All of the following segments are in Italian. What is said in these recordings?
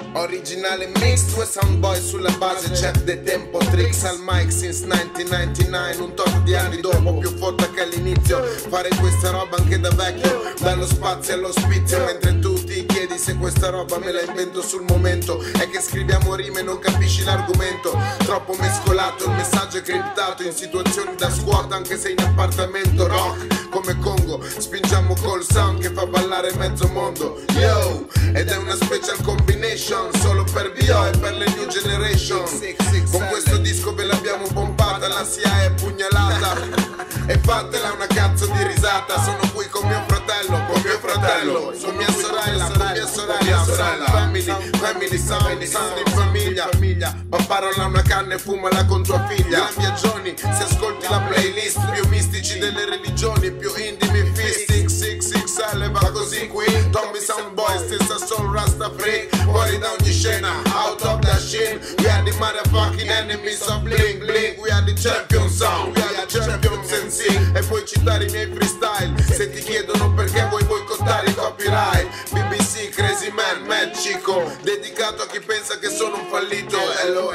Originale mix, due soundboy sulla base, check the tempo, tricks al mic since 1999. Un tot di anni dopo, più forte che all'inizio. Fare questa roba anche da vecchio, dallo spazio all'ospizio. Mentre tu ti chiedi se questa roba me la invento sul momento, è che scriviamo rime e non capisci l'argomento. Troppo mescolato, il messaggio è criptato. In situazioni da squat anche se in appartamento. Rock come Congo, spingiamo col sound che fa ballare mezzo mondo. Yo, ed è una special combination solo per VO e per le new generation. Con questo disco ve l'abbiamo pompata, la SIA è pugnalata. E fatela una cazzo di risata. Sono qui con mio fratello, con mia sorella, family sound in famiglia. Ma parola una canna e fumala con tua figlia. Viaggioni, se ascolti la playlist, più mistici delle religioni, più indie mi fisti. XXL va così qui, Tommy Soundboy, stessa soul rasta free. Fuori da ogni scena, out of the scene. We are the motherfucking enemies of bling bling. We are the champion sound, we are the champions in scene. E puoi citare i miei freestyle se ti chiedono perché vuoi boicottare i copyright. BBC, Crazy Man, Mad Chico, dedicato a chi pensa che sono un fallito. Hello.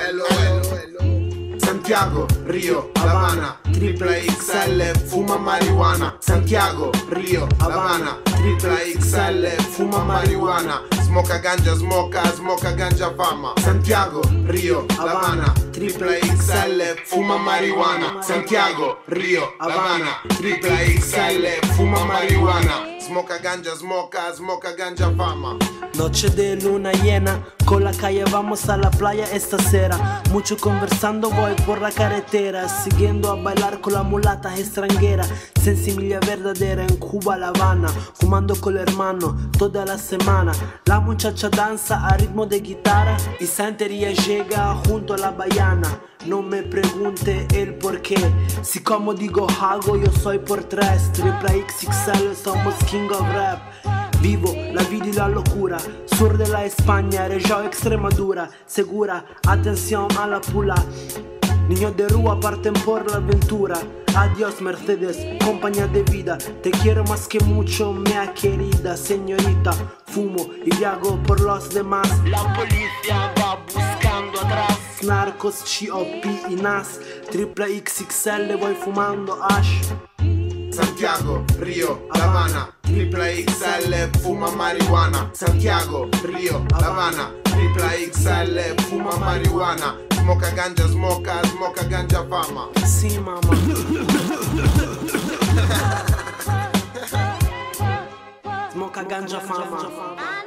Santiago, Rio, Havana, tripla XL, fuma marijuana. Santiago, Rio, Havana, tripla XL, fuma marijuana. Smoca ganja fama. Santiago, Rio, Havana, tripla XL, fuma marijuana. Santiago, Rio, Havana, tripla XL, fuma marijuana. Smoca ganja fama. Noche de luna llena, con la calle vamos a la playa esta cera. Mucho conversando voy por la carretera, siguiendo a bailar con la mulata extranjera. Sensibilidad verdadera en Cuba, La Habana, fumando con el hermano toda la semana. La muchacha danza a ritmo de guitarra y Santería llega junto a la baiana. No me pregunte el por qué, si como digo hago yo soy por tres. Tripla XXL somos king of rap. Vivo la vida y la locura, sur de la España, región Extremadura. Segura, atención a la pula. Niños de rúa parten por la aventura. Adiós Mercedes, compañía de vida. Te quiero más que mucho, mia querida señorita. Fumo y viajo por los demás. La policía va buscando atrás. Narcos, COP y NAS. Tripla XXL voy fumando hash. Santiago, Rio, Havana, tripla XL, fuma marijuana. Santiago, Rio, Havana, tripla XL, fuma marijuana. Smoca ganja fama. Sí, mamá. Smoca ganja fama.